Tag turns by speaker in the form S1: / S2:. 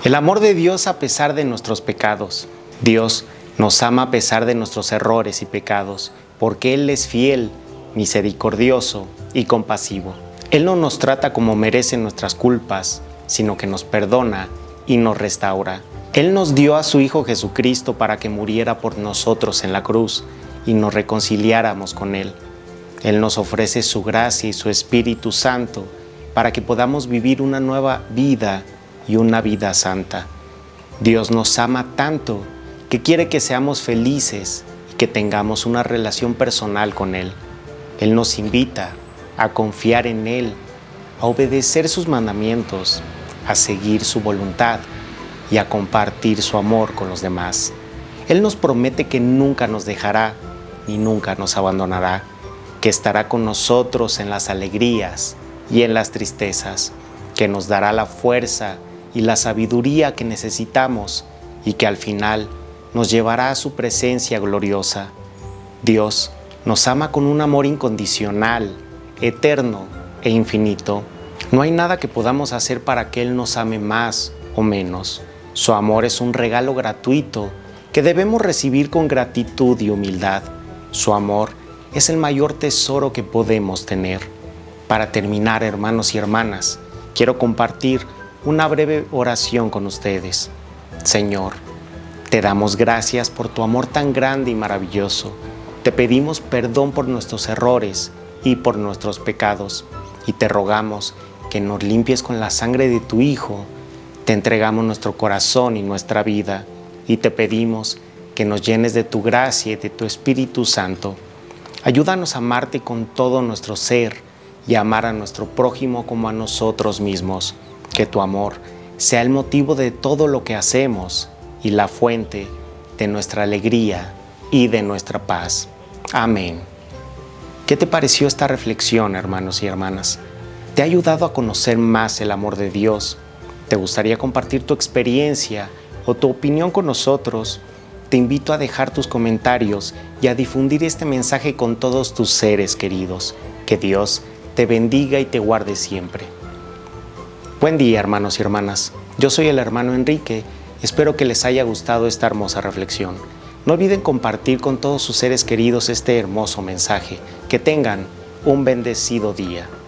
S1: El amor de Dios a pesar de nuestros pecados. Dios nos ama a pesar de nuestros errores y pecados, porque Él es fiel, misericordioso y compasivo. Él no nos trata como merecen nuestras culpas, sino que nos perdona y nos restaura. Él nos dio a su Hijo Jesucristo para que muriera por nosotros en la cruz y nos reconciliáramos con Él. Él nos ofrece su gracia y su Espíritu Santo para que podamos vivir una nueva vida y una vida santa. Dios nos ama tanto que quiere que seamos felices y que tengamos una relación personal con Él. Él nos invita a confiar en Él, a obedecer sus mandamientos, a seguir su voluntad y a compartir su amor con los demás. Él nos promete que nunca nos dejará ni nunca nos abandonará, que estará con nosotros en las alegrías y en las tristezas, que nos dará la fuerza y la sabiduría que necesitamos y que al final nos llevará a su presencia gloriosa. Dios nos ama con un amor incondicional, eterno e infinito. No hay nada que podamos hacer para que Él nos ame más o menos. Su amor es un regalo gratuito que debemos recibir con gratitud y humildad. Su amor es el mayor tesoro que podemos tener. Para terminar, hermanos y hermanas, quiero compartir una breve oración con ustedes. Señor, te damos gracias por tu amor tan grande y maravilloso. Te pedimos perdón por nuestros errores y por nuestros pecados, y te rogamos que nos limpies con la sangre de tu Hijo. Te entregamos nuestro corazón y nuestra vida, y te pedimos que nos llenes de tu gracia y de tu Espíritu Santo. Ayúdanos a amarte con todo nuestro ser y a amar a nuestro prójimo como a nosotros mismos. Que tu amor sea el motivo de todo lo que hacemos y la fuente de nuestra alegría y de nuestra paz. Amén. ¿Qué te pareció esta reflexión, hermanos y hermanas? ¿Te ha ayudado a conocer más el amor de Dios? ¿Te gustaría compartir tu experiencia o tu opinión con nosotros? Te invito a dejar tus comentarios y a difundir este mensaje con todos tus seres queridos. Que Dios te bendiga y te guarde siempre. Buen día, hermanos y hermanas. Yo soy el hermano Enrique. Espero que les haya gustado esta hermosa reflexión. No olviden compartir con todos sus seres queridos este hermoso mensaje. Que tengan un bendecido día.